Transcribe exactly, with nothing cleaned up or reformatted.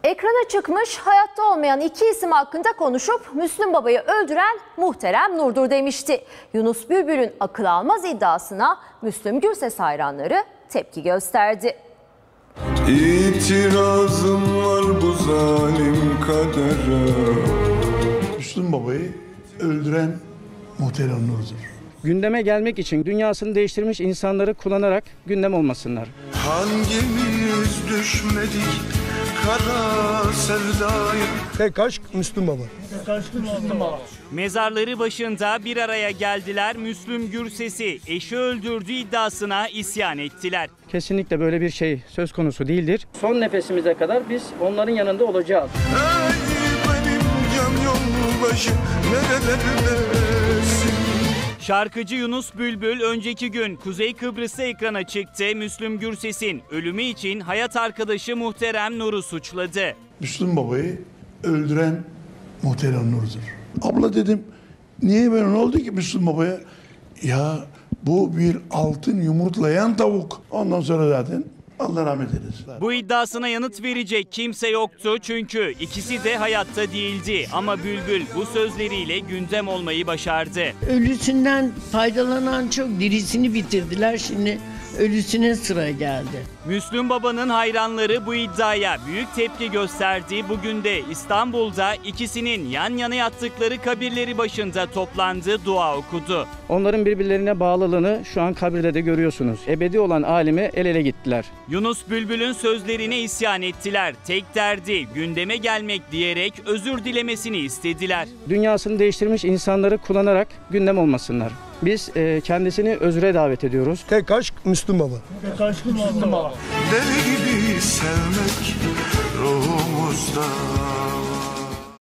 Ekrana çıkmış, hayatta olmayan iki isim hakkında konuşup Müslüm Baba'yı öldüren muhterem Nur'dur demişti. Yunus Bülbül'ün akıl almaz iddiasına Müslüm Gürses hayranları tepki gösterdi. İtirazım var bu zalim kadere. Müslüm Baba'yı öldüren muhterem Nur'dur. Gündeme gelmek için dünyasını değiştirmiş insanları kullanarak gündem olmasınlar. Hangimiz düşmedik kara sevdaya? Tek aşk Müslüm Baba. Mezarları başında bir araya geldiler. Müslüm Gürses'i eşi öldürdüğü iddiasına isyan ettiler. Kesinlikle böyle bir şey söz konusu değildir. Son nefesimize kadar biz onların yanında olacağız. Ey benim can yoldaşım nerelerdesin? Şarkıcı Yunus Bülbül önceki gün Kuzey Kıbrıs'ta ekrana çıktı. Müslüm Gürses'in ölümü için hayat arkadaşı muhterem Nur'u suçladı. Müslüm Baba'yı öldüren muhterem Nur'dur. Abla dedim, niye böyle ne oldu ki Müslüm Baba'ya? Ya bu bir altın yumurtlayan tavuk. Ondan sonra zaten Allah rahmet eylesin. Bu iddiasına yanıt verecek kimse yoktu çünkü ikisi de hayatta değildi. Ama Bülbül bu sözleriyle gündem olmayı başardı. Ölüsünden faydalanan çok, dirisini bitirdiler, şimdi ölüsüne sıra geldi. Müslüm Baba'nın hayranları bu iddiaya büyük tepki gösterdi. Bugün de İstanbul'da ikisinin yan yana yattıkları kabirleri başında toplandı, dua okudu. Onların birbirlerine bağlılığını şu an kabirde de görüyorsunuz. Ebedi olan alime el ele gittiler. Yunus Bülbül'ün sözlerine isyan ettiler. Tek derdi gündeme gelmek diyerek özür dilemesini istediler. Dünyasını değiştirmiş insanları kullanarak gündem olmasınlar. Biz e, kendisini özre davet ediyoruz. Tek aşk Müslüm Baba. Tek aşk Müslüm Baba. Deli gibi sevmek ruhumuzda.